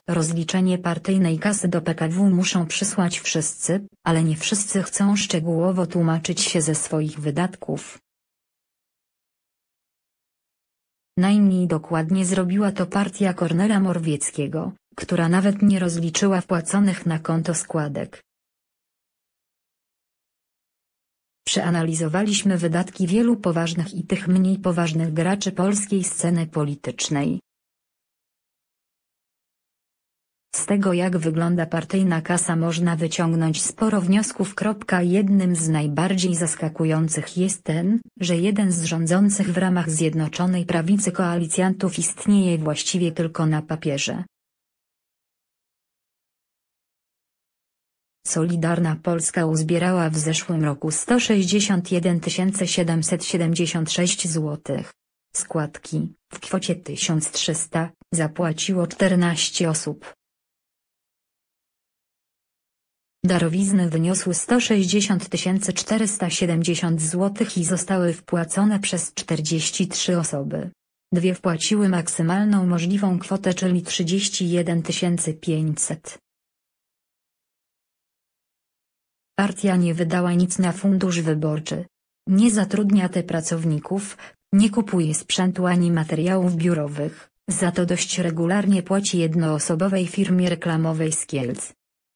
Rozliczenie partyjnej kasy do PKW muszą przysłać wszyscy, ale nie wszyscy chcą szczegółowo tłumaczyć się ze swoich wydatków. Najmniej dokładnie zrobiła to partia Kornela Morawieckiego, która nawet nie rozliczyła wpłaconych na konto składek. Przeanalizowaliśmy wydatki wielu poważnych i tych mniej poważnych graczy polskiej sceny politycznej. Z tego, jak wygląda partyjna kasa, można wyciągnąć sporo wniosków. Jednym z najbardziej zaskakujących jest ten, że jeden z rządzących w ramach Zjednoczonej Prawicy koalicjantów istnieje właściwie tylko na papierze. Solidarna Polska uzbierała w zeszłym roku 161 776 zł. Składki, w kwocie 1300, zapłaciło 14 osób. Darowizny wyniosły 160 470 zł i zostały wpłacone przez 43 osoby. Dwie wpłaciły maksymalną możliwą kwotę, czyli 31 500. Partia nie wydała nic na fundusz wyborczy. Nie zatrudnia pracowników, nie kupuje sprzętu ani materiałów biurowych, za to dość regularnie płaci jednoosobowej firmie reklamowej z Kielc.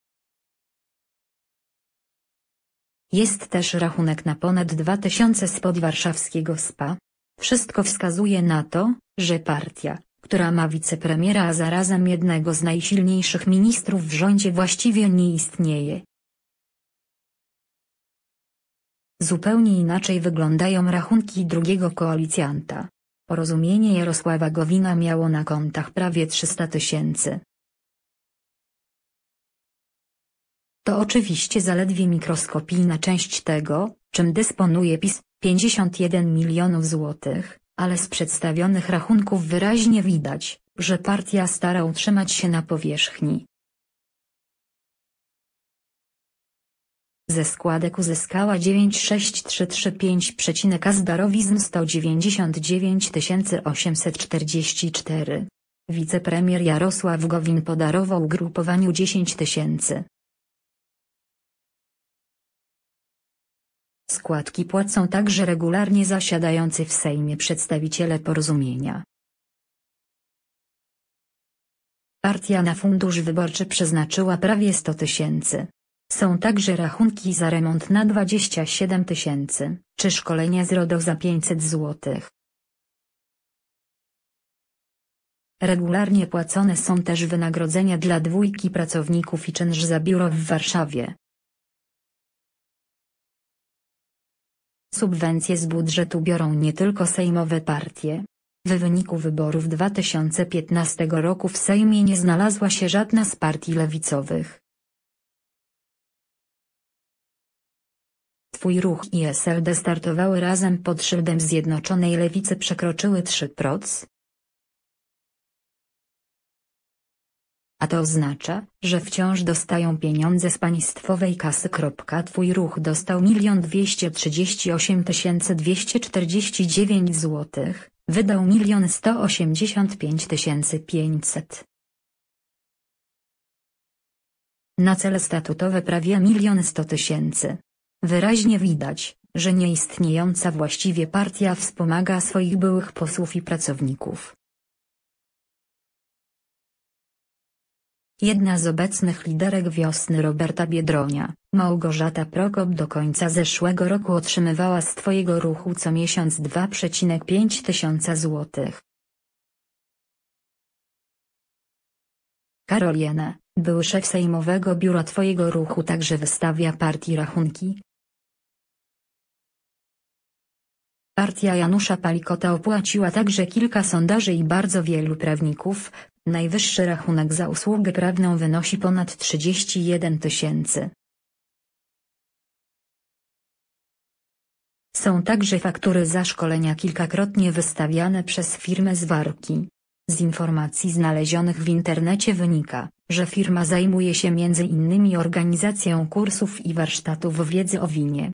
Jest też rachunek na ponad 2000 spod warszawskiego SPA. Wszystko wskazuje na to, że partia, która ma wicepremiera a zarazem jednego z najsilniejszych ministrów w rządzie, właściwie nie istnieje. Zupełnie inaczej wyglądają rachunki drugiego koalicjanta. Porozumienie Jarosława Gowina miało na kontach prawie 300 000. To oczywiście zaledwie mikroskopijna część tego, czym dysponuje PiS, 51 milionów złotych, ale z przedstawionych rachunków wyraźnie widać, że partia stara utrzymać się na powierzchni. Ze składek uzyskała 96335, a z darowizn 199 844. Wicepremier Jarosław Gowin podarował ugrupowaniu 10 000. Składki płacą także regularnie zasiadający w Sejmie przedstawiciele Porozumienia. Partia na fundusz wyborczy przeznaczyła prawie 100 000. Są także rachunki za remont na 27 000, czy szkolenia z RODO za 500 zł. Regularnie płacone są też wynagrodzenia dla dwójki pracowników i czynsz za biuro w Warszawie. Subwencje z budżetu biorą nie tylko sejmowe partie. W wyniku wyborów 2015 roku w Sejmie nie znalazła się żadna z partii lewicowych. Twój Ruch i SLD startowały razem pod szyldem Zjednoczonej Lewicy, przekroczyły 3%. A to oznacza, że wciąż dostają pieniądze z państwowej kasy. Twój Ruch dostał 1 238 249 zł, wydał 1 185 500. Na cele statutowe prawie 1 100 000. Wyraźnie widać, że nieistniejąca właściwie partia wspomaga swoich byłych posłów i pracowników. Jedna z obecnych liderek Wiosny Roberta Biedronia, Małgorzata Prokop, do końca zeszłego roku otrzymywała z Twojego Ruchu co miesiąc 2,5 tysiąca złotych. Karol Jene, były szef sejmowego biura Twojego Ruchu, także wystawia partii rachunki. Partia Janusza Palikota opłaciła także kilka sondaży i bardzo wielu prawników. Najwyższy rachunek za usługę prawną wynosi ponad 31 000. Są także faktury za szkolenia kilkakrotnie wystawiane przez firmę z Warki. Z informacji znalezionych w internecie wynika, że firma zajmuje się m.in. organizacją kursów i warsztatów wiedzy o winie.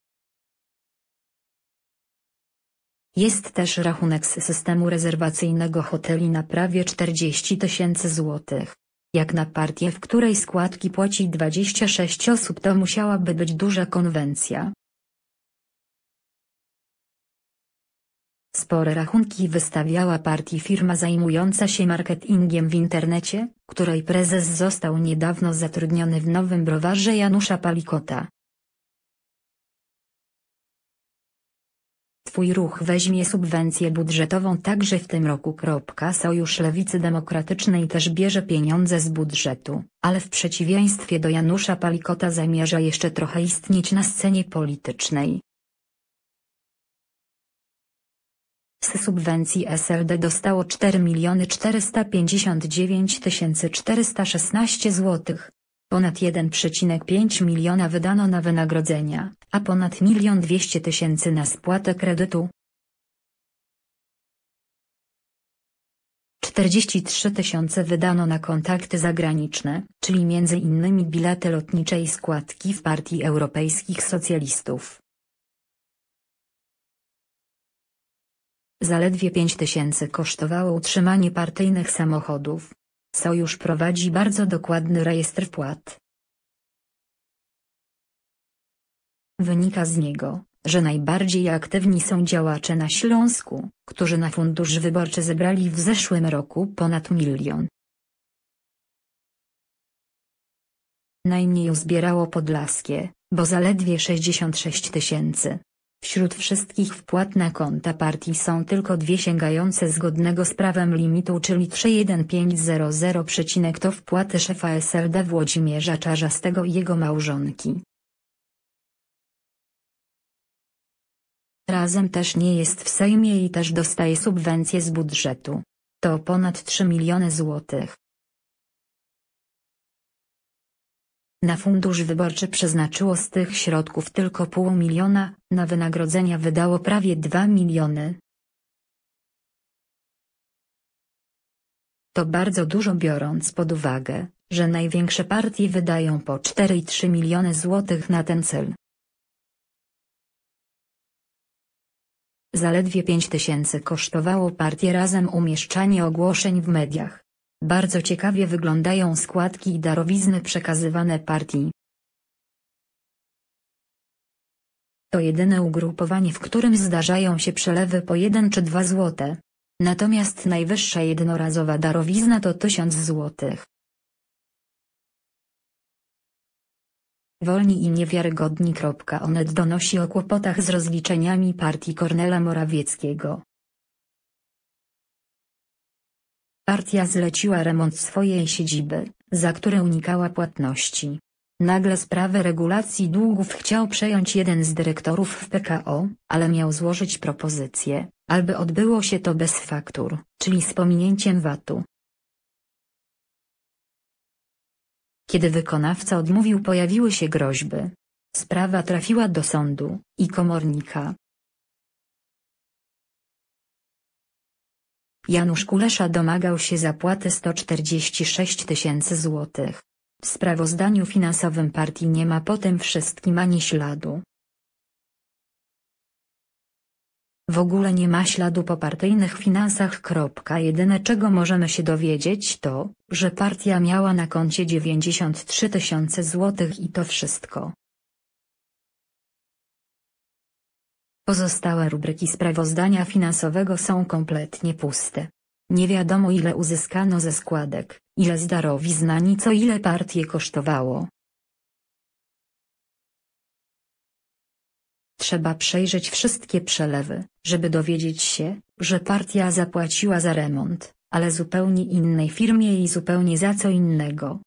Jest też rachunek z systemu rezerwacyjnego hoteli na prawie 40 000 złotych. Jak na partię, w której składki płaci 26 osób, to musiałaby być duża konwencja. Spore rachunki wystawiała partii firma zajmująca się marketingiem w internecie, której prezes został niedawno zatrudniony w nowym browarze Janusza Palikota. Twój ruch weźmie subwencję budżetową także w tym roku. Sojusz Lewicy Demokratycznej też bierze pieniądze z budżetu, ale w przeciwieństwie do Janusza Palikota zamierza jeszcze trochę istnieć na scenie politycznej. Z subwencji SLD dostało 4 459 416 zł. Ponad 1,5 miliona wydano na wynagrodzenia, a ponad 1 200 000 na spłatę kredytu. 43 000 wydano na kontakty zagraniczne, czyli m.in. bilety lotnicze i składki w Partii Europejskich Socjalistów. Zaledwie 5 000 kosztowało utrzymanie partyjnych samochodów. Sojusz prowadzi bardzo dokładny rejestr wpłat. Wynika z niego, że najbardziej aktywni są działacze na Śląsku, którzy na fundusz wyborczy zebrali w zeszłym roku ponad 1 000 000. Najmniej uzbierało podlaskie, bo zaledwie 66 000. Wśród wszystkich wpłat na konta partii są tylko 2 sięgające zgodnego z prawem limitu, czyli 31500, to wpłaty szefa SLD Włodzimierza Czarzastego i jego małżonki. Razem też nie jest w Sejmie i też dostaje subwencje z budżetu. To ponad 3 miliony złotych. Na fundusz wyborczy przeznaczyło z tych środków tylko 0,5 miliona, na wynagrodzenia wydało prawie 2 miliony. To bardzo dużo, biorąc pod uwagę, że największe partie wydają po 4,3 miliony złotych na ten cel. Zaledwie 5 000 kosztowało partię Razem umieszczanie ogłoszeń w mediach. Bardzo ciekawie wyglądają składki i darowizny przekazywane partii. To jedyne ugrupowanie, w którym zdarzają się przelewy po 1 czy 2 złote. Natomiast najwyższa jednorazowa darowizna to 1000 złotych. Wolni i Niewiarygodni.onet donosi o kłopotach z rozliczeniami partii Kornela Morawieckiego. Partia zleciła remont swojej siedziby, za który unikała płatności. Nagle sprawę regulacji długów chciał przejąć jeden z dyrektorów w PKO, ale miał złożyć propozycję, aby odbyło się to bez faktur, czyli z pominięciem VAT-u. Kiedy wykonawca odmówił, pojawiły się groźby. Sprawa trafiła do sądu i komornika. Janusz Kulesza domagał się zapłaty 146 000 złotych. W sprawozdaniu finansowym partii nie ma po tym wszystkim ani śladu. W ogóle nie ma śladu po partyjnych finansach. Jedyne, czego możemy się dowiedzieć, to, że partia miała na koncie 93 000 złotych i to wszystko. Pozostałe rubryki sprawozdania finansowego są kompletnie puste. Nie wiadomo, ile uzyskano ze składek, ile z darowizn, ani co ile partię kosztowało. Trzeba przejrzeć wszystkie przelewy, żeby dowiedzieć się, że partia zapłaciła za remont, ale zupełnie innej firmie i zupełnie za co innego.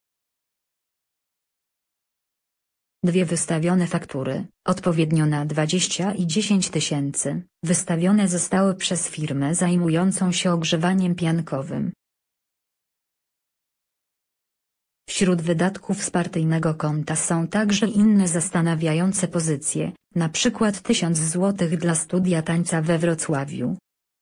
2 wystawione faktury, odpowiednio na 20 i 10 000, wystawione zostały przez firmę zajmującą się ogrzewaniem piankowym. Wśród wydatków z partyjnego konta są także inne zastanawiające pozycje, na przykład 1000 złotych dla studia tańca we Wrocławiu.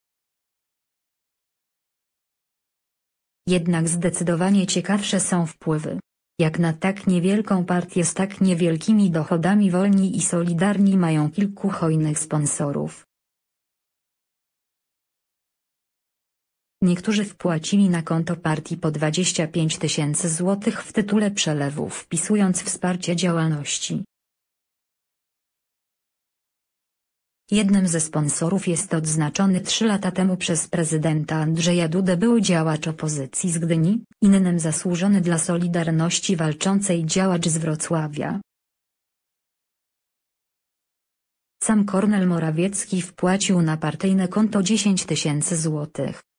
Jednak zdecydowanie ciekawsze są wpływy. Jak na tak niewielką partię z tak niewielkimi dochodami, Wolni i Solidarni mają kilku hojnych sponsorów. Niektórzy wpłacili na konto partii po 25 000 złotych w tytule przelewu, wpisując wsparcie działalności. Jednym ze sponsorów jest odznaczony 3 lata temu przez prezydenta Andrzeja Dudę były działacz opozycji z Gdyni, innym zasłużony dla Solidarności walczącej działacz z Wrocławia. Sam Kornel Morawiecki wpłacił na partyjne konto 10 000 złotych.